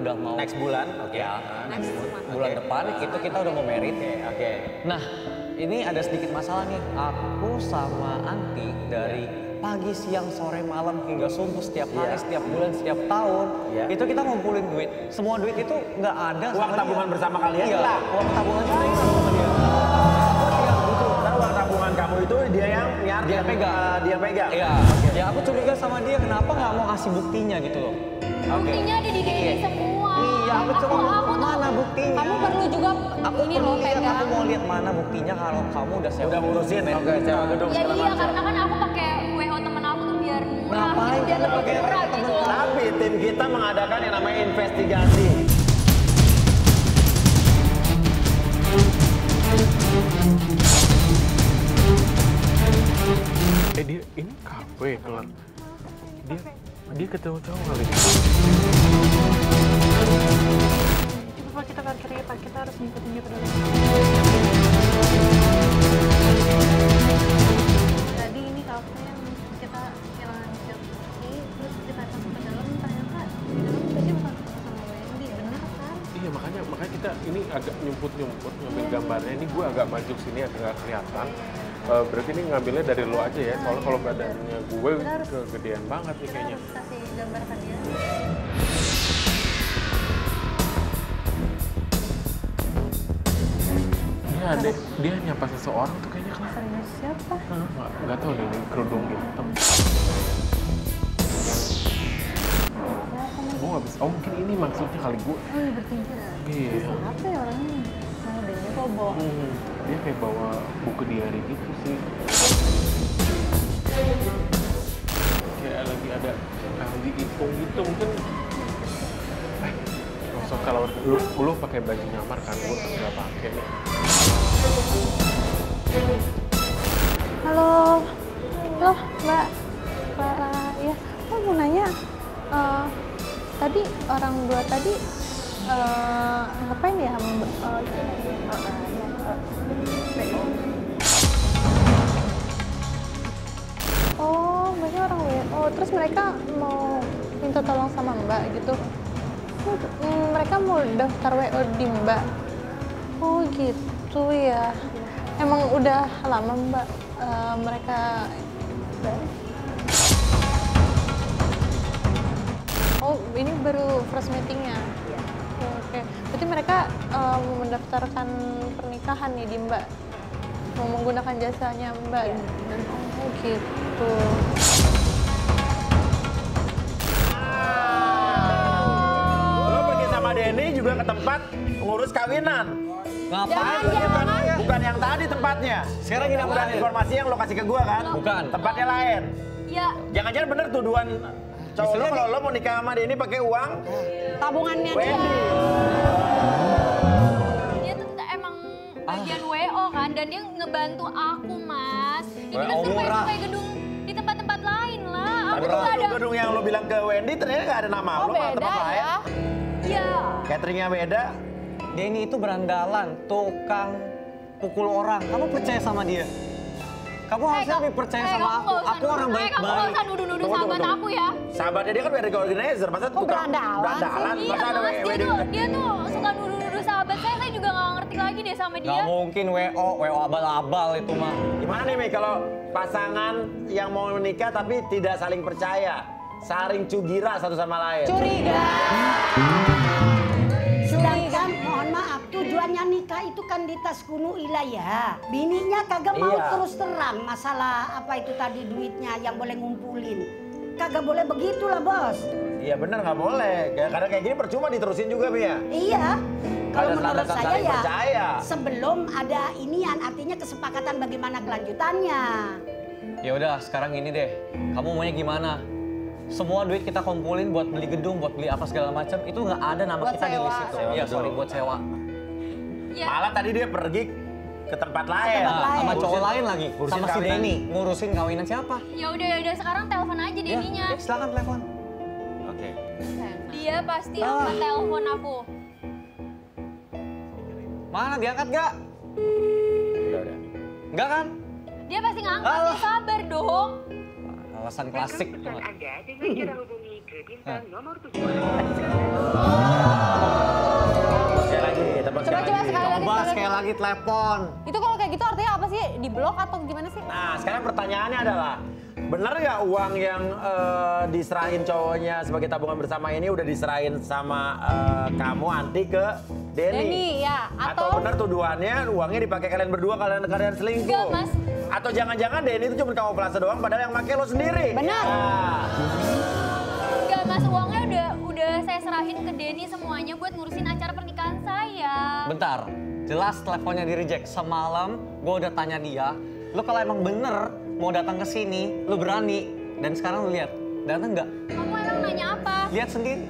udah mau Next bulan, oke. Ya, Next month. bulan depan itu kita udah mau merit. Oke. Nah, ini ada sedikit masalah nih. Aku sama Anti dari pagi, siang, sore, malam hingga subuh setiap hari, setiap bulan, setiap tahun. Itu kita ngumpulin duit. Semua duit itu nggak ada. Uang tabungan bersama kalian? Iya, uang tabungan kita hilang sama dia. Karena uang tabungan kamu itu dia yang Dia pegang. Dia pegang? Iya. Ya aku curiga sama dia kenapa nggak mau kasih buktinya gitu loh. Buktinya ada di Denny semua. Iya, aku cuma tuh, mana buktinya? Kamu perlu juga ini loh pegang. Aku mau lihat mana buktinya kalau kamu udah sewa. Udah ngurusin, oke, sewa gedung Ya segala iya, macam. karena kan aku pakai WO temen aku tuh biar murah Ngapain gitu, biar kamu lebih pakai murah temen gitu. Tapi tim kita mengadakan yang namanya investigasi. Dia ini kafe kelar. Dia ketemu cowok kali. Coba Pak, kita parkirnya Pak, kita harus ngikutin dia ke dalam. Tadi ini kafe yang kita kehilangan Chelsea, terus kita masuk ke dalam, ternyata di dalam Chelsea bukan sama Wendy, bener kan? Iya makanya kita ini agak nyumput ngambil gambarnya. Ini gue agak maju sini agak nggak kelihatan. Berarti ini ngambilnya dari lo aja ya, soalnya kalau badannya gue kegedean banget nih Kita kayaknya. harus kasih gambar ke dia. Dia nyapa seseorang tuh kayaknya kan. Serius siapa? Nggak tahu nih, ini kerudung hitam. Gue nggak bisa. Oh mungkin ini maksudnya kali gue. Oh iya bertiga. Iya. Apa ya orangnya? Mau deh, kok bawa. Dia kayak bawa buku diary gitu sih. Kayak lagi ada lagi hitung mungkin. Maksud kalau lu pakai baju nyamar kan, gue nggak pakai. Halo, loh Mbak Clara, ya, aku mau nanya, tadi orang dua tadi ngapain ya Mbak? Oh, Mbaknya orang WO, terus mereka mau minta tolong sama Mbak gitu. Mereka mau daftar WO di Mbak. Oh gitu ya. Emang udah lama Mbak mereka. Oh ini baru first meetingnya. Oke. Berarti mereka mau mendaftarkan pernikahan nih di Mbak. Mau menggunakan jasanya Mbak. Dan oh gitu. Lo pergi sama Denny juga ke tempat ngurus kawinan. Ngapain? Bukan yang tadi tempatnya. Sekarang ini Bukan informasi yang lo kasih ke gua kan? Bukan. Tempatnya lain. Ya, Jangan-jangan bener tuduhan cowok lo kalau lo mau nikah sama Denny pakai uang tabungannya dia. Wendy. Dia tuh emang bagian WO kan, dan dia ngebantu aku, Mas. Ini kan WO murah. survei gedung di tempat-tempat lain lah. Aku Tapi tuh nggak ada. gedung yang lo bilang ke Wendy ternyata nggak ada nama Oh lo, malah beda tempat lain. ya. Iya. Cateringnya beda. Denny itu berandalan, tukang pukul orang. Kamu percaya sama dia? Kamu harusnya lebih percaya sama aku. Aku orang Kamu nggak baik-baik. usah nuduh-nuduh Tunggu, sahabat tunggu. aku ya. Sahabatnya dia kan wedding organizer, masa tukang berandalan? Iya Masa ada Mas, wedding? dia tuh suka nuduh-nuduh sahabat saya juga nggak ngerti lagi deh sama dia. Gak mungkin WO abal-abal itu mah. Gimana nih Mi kalau pasangan yang mau menikah tapi tidak saling percaya, saling cugira satu sama lain? Curiga. Sedangkan mohon maaf tujuannya nikah itu kan di tas kuno ilayah. Bininya kagak mau Iya. terus terang masalah apa itu tadi duitnya yang boleh ngumpulin. Kagak boleh begitulah bos. Iya benar nggak boleh, karena kayak gini percuma diterusin juga Mi ya. Iya. Kalau Ada menurut standar saya saling ya percaya. sebelum ada inian artinya kesepakatan bagaimana kelanjutannya. Ya udah, sekarang ini deh. Kamu maunya gimana? Semua duit kita kumpulin buat beli gedung, buat beli apa segala macam, itu nggak ada nama Buat kita di sewa. list itu. Sewa Iya, gedung. sorry, buat sewa. Ya. Malah tadi dia pergi ke tempat lain. tempat lain. Sama cowok Ngurusin- lain lagi, ngurusin sama si kawinan. Denny, ngurusin kawinan siapa? Ya udah sekarang telepon aja Deninya. Ya, silakan telepon. Oke. Dia pasti akan telepon aku. Mana diangkat gak? Udah. Enggak kan? Dia pasti ngangkat, Alah. ya sabar dong. Alasan klasik. Pesan Anda dengan cara hubungi ke Sekali lagi, telepon sekali Coba lagi. Coba sekali lagi telepon. Itu kalau kayak gitu artinya apa sih? Di blok atau gimana sih? Nah, sekarang pertanyaannya adalah, benar nggak uang yang diserahin cowoknya sebagai tabungan bersama ini udah diserahin sama kamu Anti ke Denny? Denny, ya. Atau benar tuduhannya uangnya dipakai kalian berdua, kalian selingkuh? Enggak, Mas. Atau jangan-jangan Denny itu cuma kamu pelasa doang padahal yang pakai lo sendiri? Benar. Nah, Enggak Mas, uangnya udah saya serahin ke Denny semuanya buat ngurusin acara pernikahan saya. Bentar, jelas teleponnya di reject. Semalam gue udah tanya dia, lu kalau emang bener mau datang ke sini, lu berani. Dan sekarang lu lihat, datang nggak? Kamu emang nanya apa? Lihat sendiri.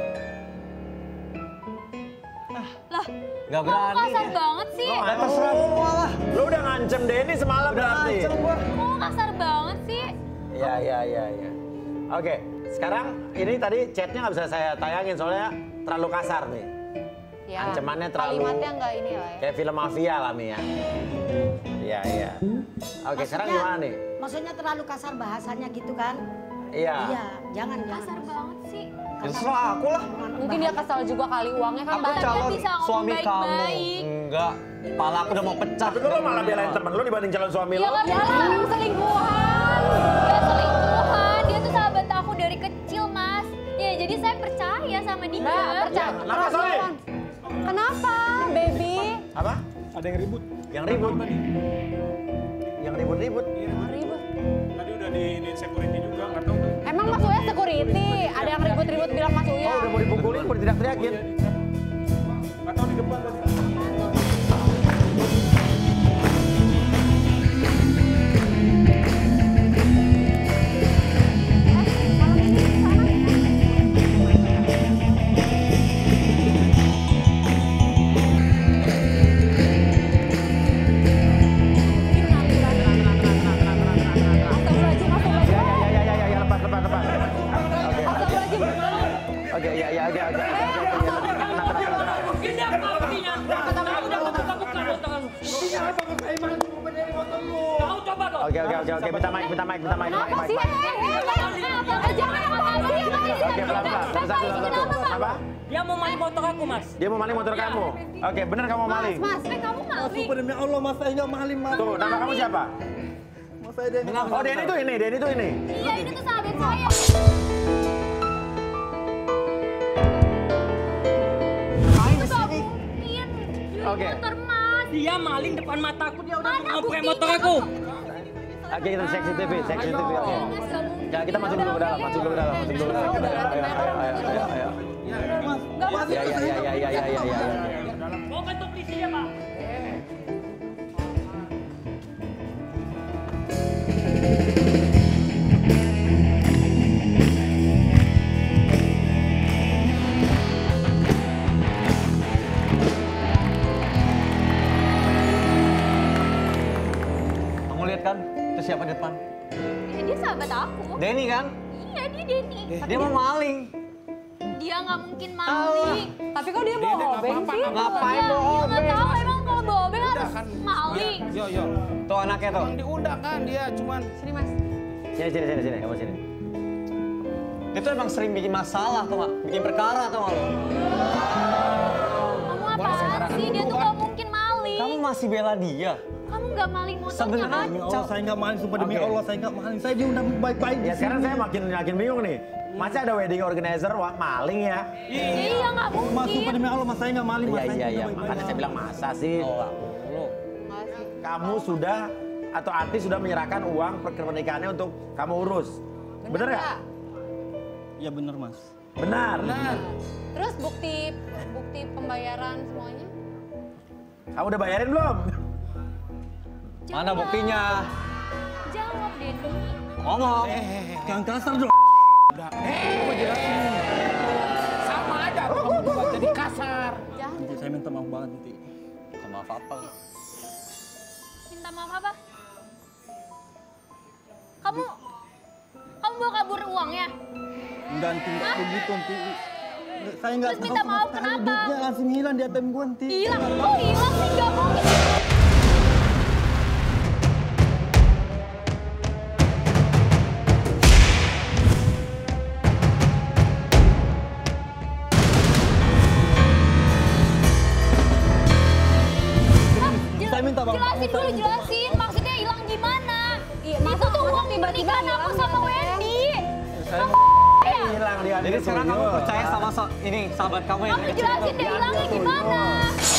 Lah, Nggak kamu berani kasar dia. banget sih. Lo Lah terserah gua lah. lo udah ngancem Denny semalam berarti? Ngancem gua. Kamu kasar banget sih. Iya. Oke, sekarang ini tadi chatnya nggak bisa saya tayangin soalnya terlalu kasar nih. Ya. Ancamannya terlalu Kalimatnya nggak ini lah ya. kayak film mafia lah Mi ya. Iya. Oke, sekarang gimana nih? Maksudnya terlalu kasar bahasanya gitu kan? Iya. Iya, jangan. Kasar banget sih. Ya terserah aku lah. Mungkin dia kesal juga kali uangnya kan Aku banyak. calon bisa ngomong suami kamu. baik-baik. Enggak, kepala aku udah mau pecah. Tapi kok lo malah belain temen lo dibanding calon suami Dia lo? nggak Ya bisa. lah, selingkuhan. Gak selingkuhan, dia tuh sahabat aku dari kecil Mas. Ya jadi saya percaya sama dia. Mbak, percaya. Kenapa, sorry? Kenapa, baby? Apa? Ada yang ribut. Yang ribut? Yang ribut-ribut? Ribut. Tadi udah di security juga, nggak tahu tuh. Emang Mas Uya security? Ada yang ribut-ribut bilang Mas Uya. Oh, udah mau dipukulin, mau diteriak-teriakin? Nggak tahu di depan tadi. Ya, lepas. Oke, ya. Oke, minta mic. Apa sih? Oke, pelan-pelan. Satu. Apa? Dia mau maling motor aku, Mas. Dia mau maling motor kamu? Oke, bener kamu mau maling? Mas, Kamu maling. Demi Allah, mas saya nggak maling, mas. Tuh, nama kamu siapa? Mas saya Denny. Oh, Denny tuh ini. Iya ini tuh sahabat saya. Main Itu di gak sini. mungkin. Oke. Motor Mas. Dia maling depan mataku, dia udah Mana ngoprek buktinya? motor aku. Oke, kita cek CCTV. Oke. Mas, gak mungkin. Ya, kita masuk dulu ke dalam. Ayo. Ya. Mau kantor polisi ya, Pak? Kamu lihat kan? Itu siapa di depan? Ya, dia sahabat aku. Denny kan? Iya dia Denny. Dia mau maling. Dia nggak mungkin maling. tapi kok dia bawa obeng sih? Ngapain Ya, bohong? dia nggak tahu emang kalau bawa obeng harus maling. Yo. Tuh anaknya tuh. Yang diundang kan dia cuman. Sini Mas. Sini, kamu sini. Dia tuh emang sering bikin masalah tuh nggak? Bikin perkara tuh nggak lo? Kamu apaan sih? Dia tuh nggak mungkin maling. Kamu masih bela dia? Kamu nggak maling motornya Sebenarnya kan? Demi Allah saya nggak maling, sumpah demi Oke. Allah saya nggak maling. Saya diundang baik-baik. Ya sekarang saya makin bingung nih. Masa ada wedding organizer maling ya? Iya nggak Mas sumpah mungkin. demi Allah, mas saya nggak maling. Mas saya Iya. diundang baik-baik. Makanya saya bilang masa sih? Oh, nggak mulu. Kamu sudah atau Ati sudah menyerahkan uang pernikahannya untuk kamu urus. Bener nggak? Iya bener mas. Benar. Terus bukti pembayaran semuanya? Kamu udah bayarin belum? Mana buktinya? Jawab Denny. Ngomong. Jangan kasar dong. Sama aja, kamu buat jadi kasar. Nanti saya minta maaf banget nanti. Minta maaf apa? Minta maaf apa? Kamu bawa kabur uangnya? Enggak nanti nggak begitu nanti. Saya nggak Terus minta tahu maaf sama sekali, kenapa? duitnya langsung hilang di ATM gua nanti. Hilang, kok hilang sih? Gak mungkin. dulu jelasin, maksudnya hilang gimana? Iya, Itu tuh uang pernikahan aku sama Wendy. Hilang dia. Jadi sekarang kamu percaya sama ini sahabat kamu yang Kamu jelasin deh hilangnya gimana?